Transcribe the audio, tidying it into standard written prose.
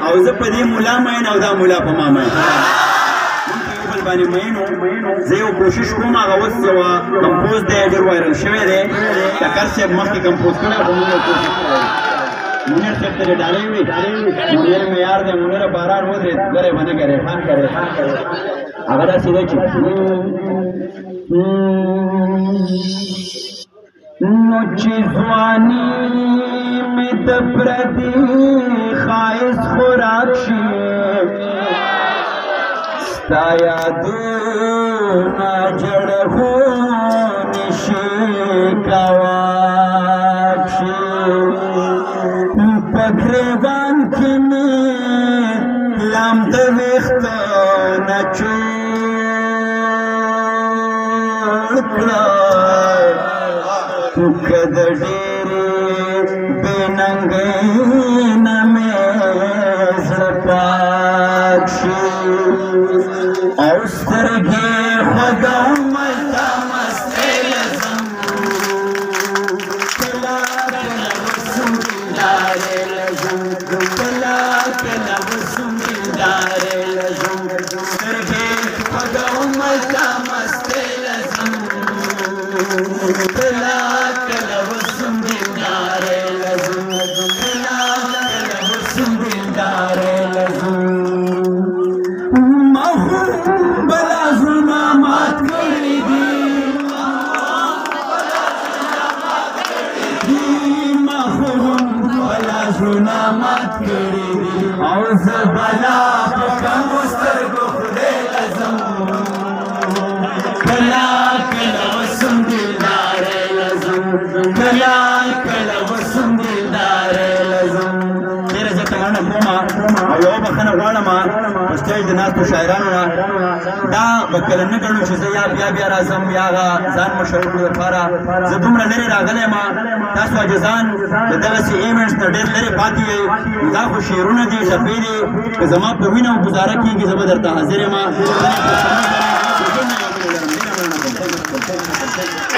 او زه په دې مولا مین او دا مولا په ما مین بل باندې مینو زه یو کوشش کوم هغه اوس یوه کمپوز دی ډېر وایرل شوی دی ټکر صاحب مخکې کمپوز کړی خو موږ یې کوشش کړی منیر صاحب ته دې ډالۍ وي منیر مې یار دی منیره باران ودرېد ګرې به نه ګرې خان کرې هغه داسې دی چې نو چې ځواني مې د پردي ښایست خوراک شي ستا یادونه جړغونې شي کواک شي په ګریوان کې مې لام د ویښته نه جوړ کړه که د ډېرې بې ننګۍ نه مې زړه پاک شي او سترګې خوږومه ستا مستۍ لزم کله کله وسم دلدارې لزم کله کله وسم دلدارې لزم سترګې خوږومه ستا مستۍ لزم کله کله وسم دلدارې لزم کله کله وسم دلدارې لزم مات کړي او زه بلا په کمو سترګو خدای لزم کله کله وسم دلدارې لزم کله کله وسم دلدارې لزم ډېره زه تمنا کوم او یوه بښنه غواړم په سټیج د ناستو شاعرانو نه دا به کله نه ګڼو چې زه یا بیا راځم یا هغه ځان مشهور کړو دپاره زه دومره لرې راغلی یم تاسو عاجزان د دغسې ایونټس نه ډېر لرې پاتې یئ دا خو شعرونه دي ټپې دي که زما په وینه ګزاره کېږي زه به درته حاضر یم